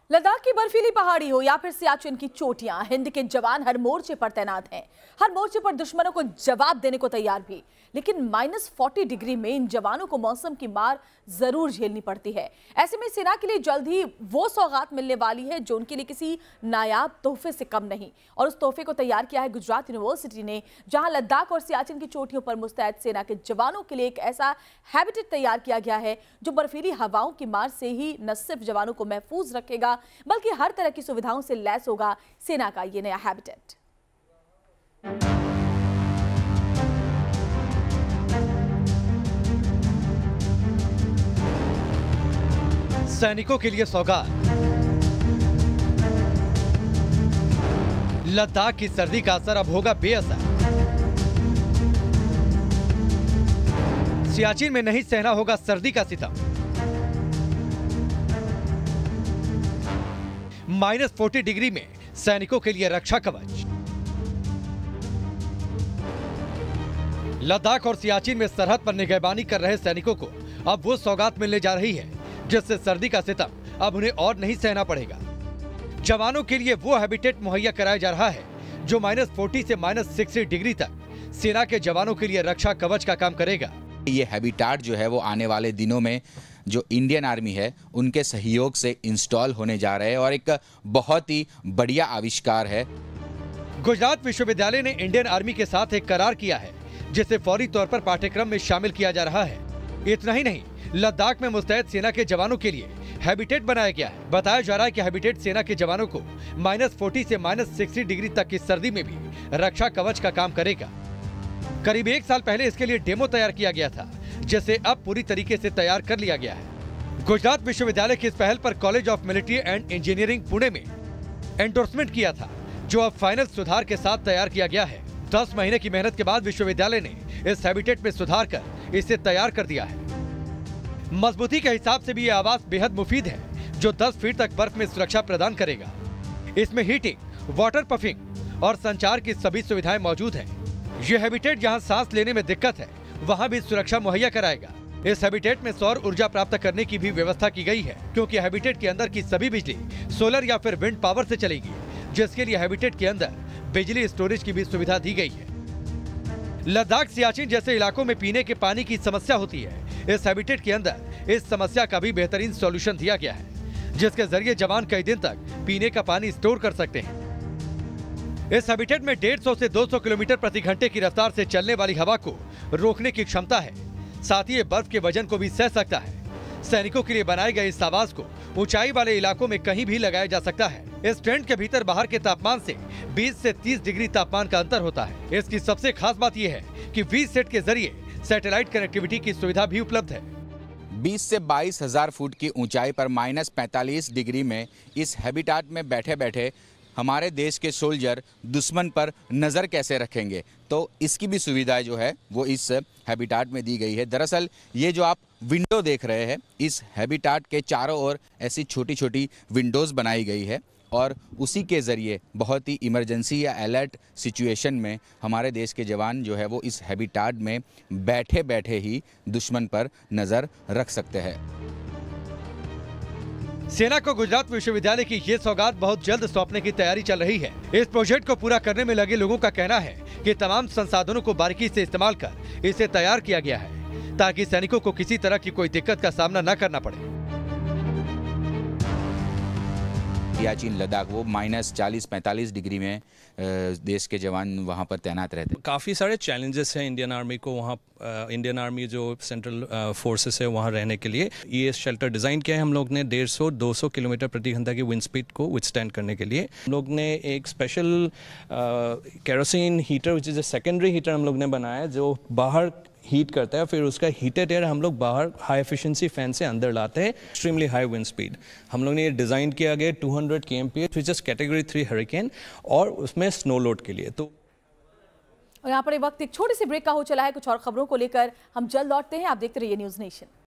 लद्दाख की बर्फीली पहाड़ी हो या फिर सियाचिन की चोटियां, हिंद के जवान हर मोर्चे पर तैनात हैं। हर मोर्चे पर दुश्मनों को जवाब देने को तैयार भी। लेकिन -40 डिग्री में इन जवानों को मौसम की मार जरूर झेलनी पड़ती है। ऐसे में सेना के लिए जल्द ही वो सौगात मिलने वाली है जो उनके लिए किसी नायाब तोहफे से कम नहीं। और उस तोहफे को तैयार किया है गुजरात यूनिवर्सिटी ने, जहां लद्दाख और सियाचिन की चोटियों पर मुस्तैद सेना के जवानों के लिए एक ऐसा हैबिटेट तैयार किया गया है जो बर्फीली हवाओं की मार से ही न सिर्फ जवानों को महफूज रखेगा बल्कि हर तरह की सुविधाओं से लैस होगा सेना का ये नया हैबिटेट। सैनिकों के लिए सौगात। लद्दाख की सर्दी का असर अब होगा बेअसर। सियाचिन में नहीं सहना होगा सर्दी का सितम। -40 डिग्री में सैनिकों के लिए रक्षा कवच। लद्दाख और सियाचिन में सरहद पर निगहबानी कर रहे सैनिकों को अब वो सौगात मिलने जा रही है जिससे सर्दी का सितम अब उन्हें और नहीं सहना पड़ेगा। जवानों के लिए वो हैबिटेट मुहैया कराया जा रहा है जो -40 से -60 डिग्री तक सेना के जवानों के लिए रक्षा कवच का काम करेगा। ये हैबिटेट जो है वो आने वाले दिनों में जो इंडियन आर्मी है उनके सहयोग से इंस्टॉल होने जा रहे हैं और एक बहुत ही बढ़िया आविष्कार है। गुजरात विश्वविद्यालय ने इंडियन आर्मी के साथ एक करार किया है जिसे फौरी तौर पर पाठ्यक्रम में शामिल किया जा रहा है। इतना ही नहीं, लद्दाख में मुस्तैद सेना के जवानों के लिए हैबिटेट बनाया गया है। बताया जा रहा है कि हैबिटेट सेना के जवानों को -40 से -60 डिग्री तक की सर्दी में भी रक्षा कवच का काम करेगा। करीब 1 साल पहले इसके लिए डेमो तैयार किया गया था जिसे अब पूरी तरीके से तैयार कर लिया गया है। गुजरात विश्वविद्यालय की इस पहल पर college of military and engineering Pune में एंडोर्समेंट किया था जो अब फाइनल सुधार के साथ तैयार किया गया है। 10 महीने की मेहनत के बाद विश्वविद्यालय ने इस हैबिटेट में सुधार कर इसे तैयार कर दिया है। मजबूती के हिसाब से भी यह आवास बेहद मुफीद है जो 10 फीट तक बर्फ में सुरक्षा प्रदान करेगा। इसमें हीटिंग, वाटर पफिंग और संचार की सभी सुविधाएं मौजूद हैं। यह हैबिटेट जहां सांस लेने में दिक्कत है वहां भी सुरक्षा मुहैया कराएगा। इस हैबिटेट में सौर ऊर्जा प्राप्त करने की भी व्यवस्था की गई है क्योंकि हैबिटेट के अंदर की सभी बिजली सोलर या फिर विंड पावर से चलेगी, जिसके लिए हैबिटेट के अंदर बिजली स्टोरेज की भी सुविधा दी गई है। लद्दाख, सियाचिन जैसे इलाकों में पीने के पानी की समस्या होती है। इस हैबिटेट के अंदर इस समस्या का भी बेहतरीन सॉल्यूशन दिया गया है जिसके जरिए जवान कई दिन तक पीने का पानी स्टोर कर सकते हैं। इस हैबिटेट में 150 से 200 किलोमीटर प्रति घंटे की रफ्तार से चलने वाली हवा को रोकने की क्षमता है। साथ ही ये बर्फ के वजन को भी सह सकता है। सैनिकों के लिए बनाए गए इस आवास को ऊंचाई वाले इलाकों में कहीं भी लगाया जा सकता है। इस टेंट के भीतर बाहर के तापमान से 20 से 30 डिग्री तापमान का अंतर होता है। इसकी सबसे खास बात यह है कि वीसेट के जरिए सैटेलाइट कनेक्टिविटी की सुविधा भी उपलब्ध है। 20 से 22 हजार फुट की ऊंचाई पर -45 डिग्री में इस हैबिटेट में बैठे बैठे हमारे देश के सोल्जर दुश्मन पर नज़र कैसे रखेंगे, तो इसकी भी सुविधा जो है वो इस हैबिटेट में दी गई है। दरअसल ये जो आप विंडो देख रहे हैं, इस हैबिटेट के चारों ओर ऐसी छोटी छोटी विंडोज़ बनाई गई है और उसी के ज़रिए बहुत ही इमरजेंसी या अलर्ट सिचुएशन में हमारे देश के जवान जो है वो इस हैबिटेट में बैठे बैठे ही दुश्मन पर नज़र रख सकते हैं। सेना को गुजरात विश्वविद्यालय की ये सौगात बहुत जल्द सौंपने की तैयारी चल रही है। इस प्रोजेक्ट को पूरा करने में लगे लोगों का कहना है कि तमाम संसाधनों को बारीकी से इस्तेमाल कर इसे तैयार किया गया है ताकि सैनिकों को किसी तरह की कोई दिक्कत का सामना न करना पड़े। सियाचिन, लद्दाख वो -40-45 डिग्री में देश के जवान वहाँ पर तैनात रहते हैं। काफ़ी सारे चैलेंजेस हैं इंडियन आर्मी को वहाँ, इंडियन आर्मी जो सेंट्रल फोर्सेस है वहाँ रहने के लिए। ये शेल्टर डिज़ाइन किया है हम लोग ने 150-200 किलोमीटर प्रति घंटा की विंड स्पीड को विथस्टैंड करने के लिए। हम लोग ने एक special kerosene heater which is a secondary heater हम लोग ने बनाया है जो बाहर हीट करता है, फिर उसका हीटेड एयर हम लोग बाहर हाई एफिशिएंसी फैन से अंदर लाते हैं, एक्सट्रीमली हाई विंड स्पीड। हम लोग ने ये डिज़ाइन किया गया 200 kmph which is category 3 hurricane और उसमें स्नो लोड के लिए। तो और यहाँ पर वक्त एक छोटे से ब्रेक का हो चला है। कुछ और खबरों को लेकर हम जल्द लौटते हैं। आप देखते रहिए न्यूज़ नेशन।